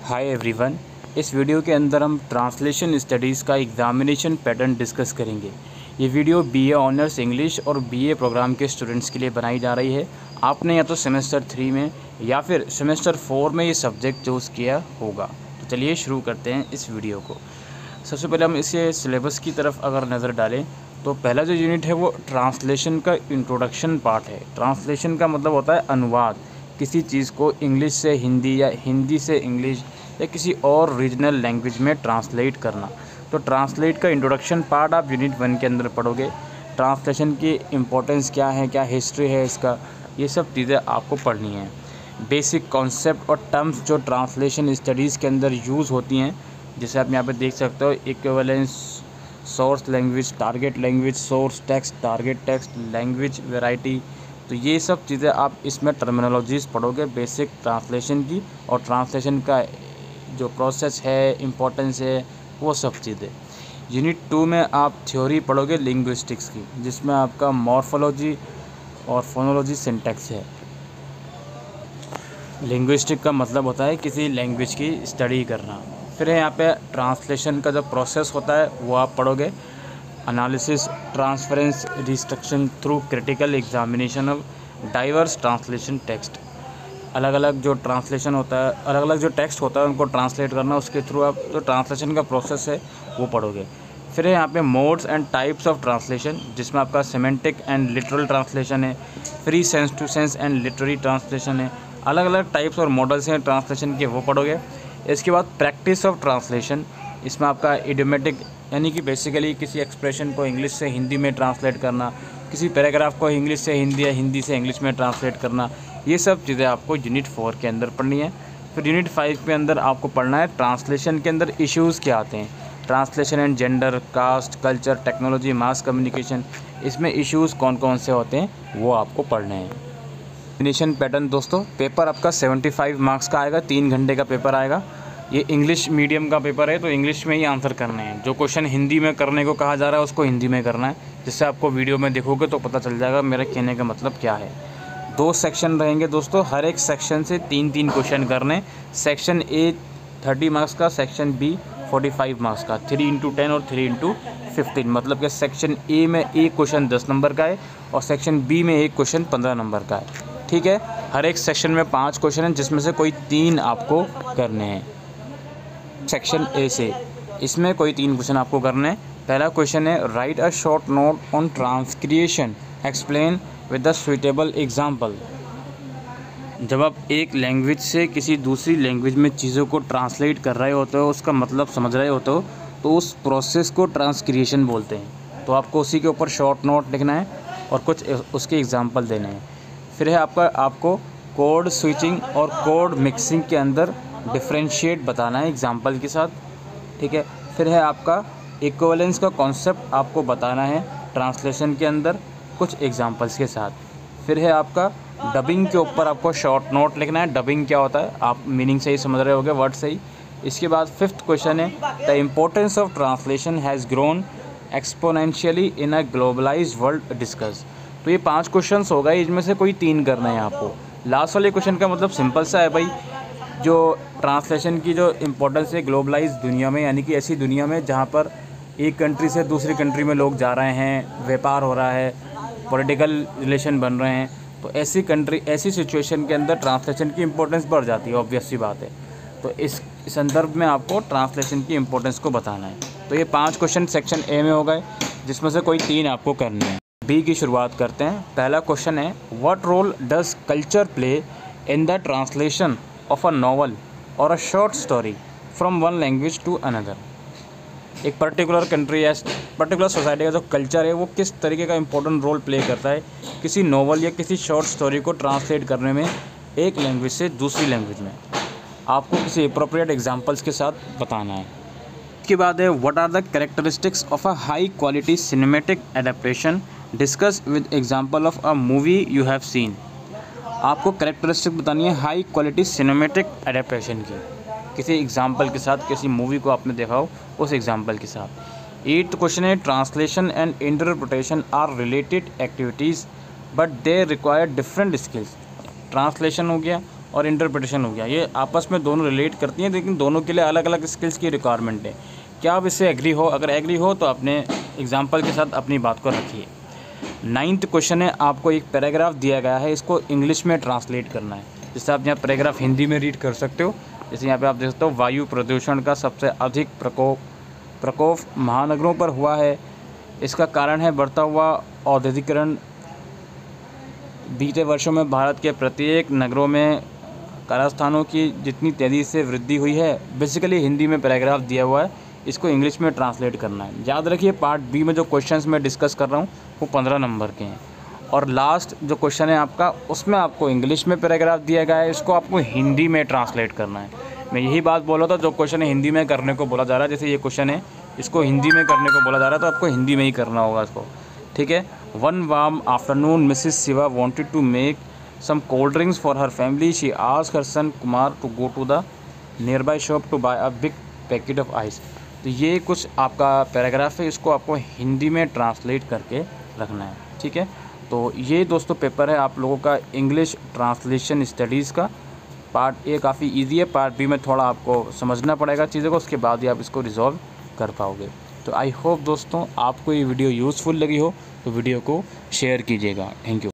Hi everyone. इस video के अंदर हम ट्रांसलेशन स्टडीज़ का एग्ज़ामिनेशन पैटर्न डिस्कस करेंगे। ये वीडियो बीए ऑनर्स इंग्लिश और बीए प्रोग्राम के स्टूडेंट्स के लिए बनाई जा रही है। आपने या तो सेमेस्टर 3 में या फिर सेमेस्टर 4 में ये सब्जेक्ट चूज़ किया होगा। तो चलिए शुरू करते हैं इस वीडियो को। सबसे पहले हम इसके सिलेबस की तरफ अगर नज़र डालें तो पहला जो यूनिट है वो ट्रांसलेशन का इंट्रोडक्शन पार्ट है। ट्रांसलेशन का मतलब होता है अनुवाद, किसी चीज़ को इंग्लिश से हिंदी या हिंदी से इंग्लिश या किसी और रीजनल लैंग्वेज में ट्रांसलेट करना। तो ट्रांसलेट का इंट्रोडक्शन पार्ट आप यूनिट 1 के अंदर पढ़ोगे। ट्रांसलेशन की इम्पोर्टेंस क्या है, क्या हिस्ट्री है इसका, ये सब चीज़ें आपको पढ़नी हैं। बेसिक कॉन्सेप्ट और टर्म्स जो ट्रांसलेशन स्टडीज़ के अंदर यूज़ होती हैं, जैसे आप यहाँ पे देख सकते हो, equivalence, source language, target language, source text, target text, language variety. तो ये सब चीज़ें आप इसमें टर्मिनोलॉजीज़ पढ़ोगे बेसिक ट्रांसलेशन की, और ट्रांसलेशन का जो प्रोसेस है, इम्पोर्टेंस है, वो सब चीज़ें। यूनिट 2 में आप थ्योरी पढ़ोगे लिंग्विस्टिक्स की, जिसमें आपका मॉर्फोलॉजी और फोनोलॉजी सिंटैक्स है। लिंग्विस्टिक का मतलब होता है किसी लैंग्वेज की स्टडी करना। फिर यहाँ पे ट्रांसलेशन का जो प्रोसेस होता है वो आप पढ़ोगे। Analysis, transference, restriction through critical examination of diverse translation text. अलग अलग जो ट्रांसलेशन होता है, अलग अलग जो टेक्स्ट होता है उनको ट्रांसलेट करना, उसके थ्रू आप जो ट्रांसलेशन का प्रोसेस है वो पढ़ोगे। फिर है यहाँ पे modes and types of translation, जिसमें आपका सिमेंटिक एंड लिटरल ट्रांसलेशन है, free sense to sense and literary translation है। अलग अलग टाइप्स और मॉडल्स हैं ट्रांसलेशन के, वो पढ़ोगे। इसके बाद प्रैक्टिस ऑफ ट्रांसलेशन, इसमें आपका इडियोमेटिक यानी कि बेसिकली किसी एक्सप्रेशन को इंग्लिश से हिंदी में ट्रांसलेट करना, किसी पैराग्राफ को इंग्लिश से हिंदी या हिंदी से इंग्लिश में ट्रांसलेट करना, ये सब चीज़ें आपको यूनिट 4 के अंदर पढ़नी है। फिर यूनिट 5 के अंदर आपको पढ़ना है ट्रांसलेशन के अंदर इश्यूज़ क्या आते हैं। Translation and gender, caste, culture, technology, mass communication, इसमें इश्यूज़ कौन कौन से होते हैं वो आपको पढ़ने हैं। एग्जामिनेशन पैटर्न दोस्तों, पेपर आपका 75 मार्क्स का आएगा, 3 घंटे का पेपर आएगा। ये इंग्लिश मीडियम का पेपर है तो इंग्लिश में ही आंसर करने हैं। जो क्वेश्चन हिंदी में करने को कहा जा रहा है उसको हिंदी में करना है, जिससे आपको वीडियो में देखोगे तो पता चल जाएगा मेरा कहने का मतलब क्या है। 2 सेक्शन रहेंगे दोस्तों, हर एक सेक्शन से 3-3 क्वेश्चन करने। सेक्शन ए 30 मार्क्स का, सेक्शन बी 45 मार्क्स का, 3x10 और 3x15। मतलब कि सेक्शन ए में एक क्वेश्चन 10 नंबर का है और सेक्शन बी में एक क्वेश्चन 15 नंबर का है। ठीक है, हर एक सेक्शन में 5 क्वेश्चन हैं, जिसमें से कोई 3 आपको करने हैं। सेक्शन ए से इसमें कोई 3 क्वेश्चन आपको करने हैं। पहला क्वेश्चन है, write a short note on transcreation, explain with the suitable example. जब आप एक लैंग्वेज से किसी दूसरी लैंग्वेज में चीज़ों को ट्रांसलेट कर रहे होते हो, उसका मतलब समझ रहे होते हो, तो उस प्रोसेस को ट्रांसक्रिएशन बोलते हैं। तो आपको उसी के ऊपर शॉर्ट नोट लिखना है और कुछ उसके एग्जाम्पल देने हैं। फिर है आपको कोड स्विचिंग और कोड मिक्सिंग के अंदर डिफरेंशिएट बताना है एग्जाम्पल के साथ। ठीक है, फिर है आपका इक्विवेलेंस का कॉन्सेप्ट आपको बताना है ट्रांसलेशन के अंदर कुछ एग्जाम्पल्स के साथ। फिर है आपका डबिंग के ऊपर आपको शॉर्ट नोट लिखना है। डबिंग क्या होता है आप मीनिंग से ही समझ रहे होगे, वर्ड से ही। इसके बाद 5th क्वेश्चन है, the importance of translation has grown exponentially in a globalised world discuss. तो ये 5 क्वेश्चंस हो गए, इनमें से कोई 3 करना है आपको। लास्ट वाले क्वेश्चन का मतलब सिंपल सा है भाई, जो ट्रांसलेशन की जो इम्पोर्टेंस है ग्लोबलाइज दुनिया में, यानी कि ऐसी दुनिया में जहाँ पर एक कंट्री से दूसरी कंट्री में लोग जा रहे हैं, व्यापार हो रहा है, पॉलिटिकल रिलेशन बन रहे हैं, तो ऐसी सिचुएशन के अंदर ट्रांसलेशन की इम्पोर्टेंस बढ़ जाती है, ऑब्वियस सी बात है। तो इस संदर्भ में आपको ट्रांसलेशन की इम्पोर्टेंस को बताना है। तो ये 5 क्वेश्चन सेक्शन ए में हो गए, जिसमें से कोई 3 आपको करने हैं। बी की शुरुआत करते हैं। पहला क्वेश्चन है, what role does culture play in the translation of a novel और a short story from one language to another. एक पर्टिकुलर कंट्री या पर्टिकुलर सोसाइटी का जो कल्चर है वो किस तरीके का इंपॉर्टेंट रोल प्ले करता है किसी नॉवल या किसी शॉर्ट स्टोरी को ट्रांसलेट करने में एक लैंग्वेज से दूसरी लैंग्वेज में। आपको किसी अप्रोप्रिएट एग्जांपल्स के साथ बताना है। इसके बाद है, what are the characteristics of a high quality cinematic adaptation, discuss with example of a movie you have seen. आपको कैरेक्टरिस्टिक बतानी है हाई क्वालिटी सिनेमैटिक एडेप्टेशन की, किसी एग्जांपल के साथ, किसी मूवी को आपने देखा हो उस एग्जांपल के साथ। 8th क्वेश्चन है, translation and interpretation are related activities but they require different skills. Translation हो गया और इंटरप्रिटेशन हो गया। ये आपस में दोनों रिलेट करती हैं, लेकिन दोनों के लिए अलग अलग स्किल्स की रिक्वायरमेंट है। क्या आप इससे एग्री हो? अगर एग्री हो तो अपने एग्जाम्पल के साथ अपनी बात को रखिए। 9th क्वेश्चन है, आपको एक पैराग्राफ दिया गया है, इसको इंग्लिश में ट्रांसलेट करना है। जैसे आप यहाँ पैराग्राफ हिंदी में रीड कर सकते हो। जैसे यहाँ पे आप देख सकते हो, वायु प्रदूषण का सबसे अधिक प्रकोप महानगरों पर हुआ है। इसका कारण है बढ़ता हुआ औद्योगिकरण। बीते वर्षों में भारत के प्रत्येक नगरों में कारखानों की जितनी तेज़ी से वृद्धि हुई है। बेसिकली हिंदी में पैराग्राफ दिया हुआ है, इसको इंग्लिश में ट्रांसलेट करना है। याद रखिए, पार्ट बी में जो क्वेश्चंस मैं डिस्कस कर रहा हूँ वो 15 नंबर के हैं, और लास्ट जो क्वेश्चन है आपका, उसमें आपको इंग्लिश में पैराग्राफ दिया गया है, इसको आपको हिंदी में ट्रांसलेट करना है। मैं यही बात बोल रहा था, जो क्वेश्चन है हिंदी में करने को बोला जा रहा है, जैसे ये क्वेश्चन है इसको हिंदी में करने को बोला जा रहा है, तो आपको हिंदी में ही करना होगा इसको, ठीक है। One warm afternoon Mrs Shiva wanted to make some cold drinks for her family. She asked her son Kumar to go to the nearby shop to buy a big packet of ice. तो ये कुछ आपका paragraph है, इसको आपको हिंदी में translate करके रखना है, ठीक है। तो ये दोस्तों पेपर है आप लोगों का इंग्लिश ट्रांसलेशन स्टडीज़ का। पार्ट ए काफ़ी इजी है, पार्ट बी में थोड़ा आपको समझना पड़ेगा चीज़ों को, उसके बाद ही आप इसको रिजॉल्व कर पाओगे। तो आई होप दोस्तों आपको ये वीडियो यूज़फुल लगी हो, तो वीडियो को शेयर कीजिएगा। Thank you.